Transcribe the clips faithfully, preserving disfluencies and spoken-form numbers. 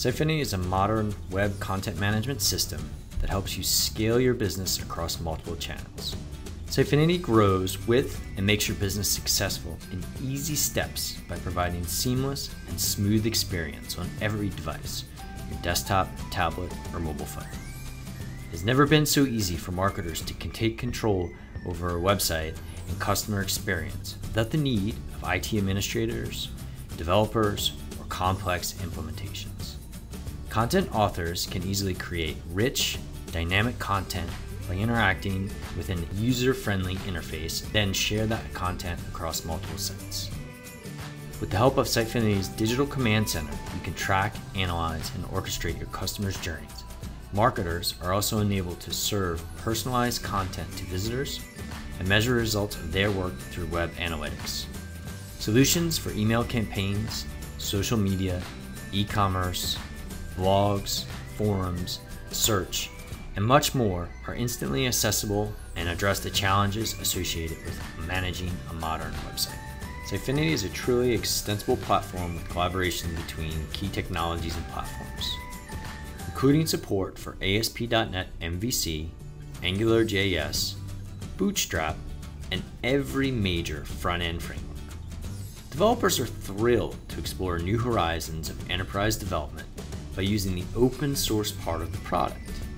Sitefinity is a modern web content management system that helps you scale your business across multiple channels. Sitefinity grows with and makes your business successful in easy steps by providing seamless and smooth experience on every device, your desktop, tablet, or mobile phone. It has never been so easy for marketers to take control over a website and customer experience without the need of I T administrators, developers, or complex implementations. Content authors can easily create rich, dynamic content by interacting with an user-friendly interface, then share that content across multiple sites. With the help of Sitefinity's Digital Command Center, you can track, analyze, and orchestrate your customers' journeys. Marketers are also enabled to serve personalized content to visitors and measure results of their work through web analytics. Solutions for email campaigns, social media, e-commerce, blogs, forums, search, and much more are instantly accessible and address the challenges associated with managing a modern website. Sitefinity is a truly extensible platform with collaboration between key technologies and platforms, including support for A S P dot net M V C, Angular J S, Bootstrap, and every major front-end framework. Developers are thrilled to explore new horizons of enterprise development by using the open source part of the product.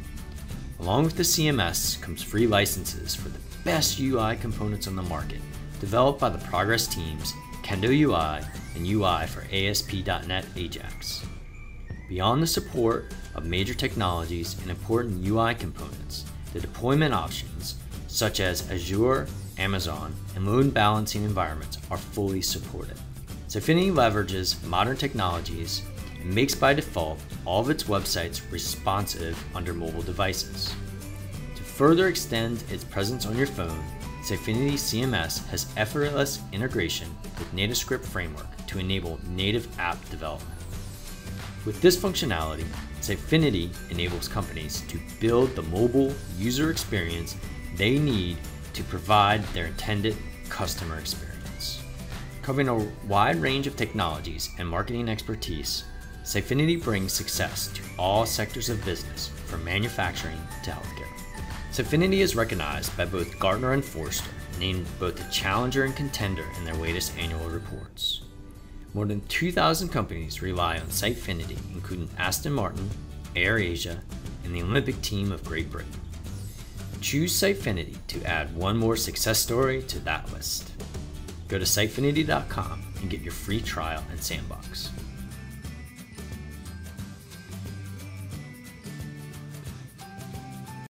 Along with the C M S comes free licenses for the best U I components on the market, developed by the Progress teams, Kendo U I, and U I for A S P dot net Ajax. Beyond the support of major technologies and important U I components, the deployment options, such as Azure, Amazon, and load balancing environments are fully supported. Sitefinity leverages modern technologies and makes by default all of its websites responsive under mobile devices. To further extend its presence on your phone, Sitefinity C M S has effortless integration with NativeScript framework to enable native app development. With this functionality, Sitefinity enables companies to build the mobile user experience they need to provide their intended customer experience. Covering a wide range of technologies and marketing expertise, Sitefinity brings success to all sectors of business, from manufacturing to healthcare. Sitefinity is recognized by both Gartner and Forrester, named both a challenger and contender in their latest annual reports. More than two thousand companies rely on Sitefinity, including Aston Martin, AirAsia, and the Olympic team of Great Britain. Choose Sitefinity to add one more success story to that list. Go to sitefinity dot com and get your free trial and sandbox.